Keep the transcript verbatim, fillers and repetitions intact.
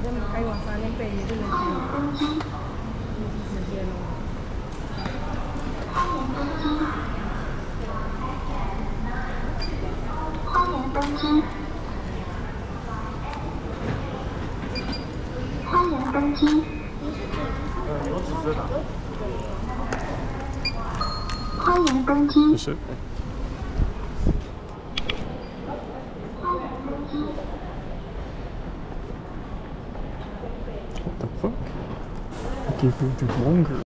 这开往三年北也就能去。时间咯。 欢迎登机。欢迎登机。 呃，有指示的。 欢迎登机。 不是。What the fuck? Give me the longer.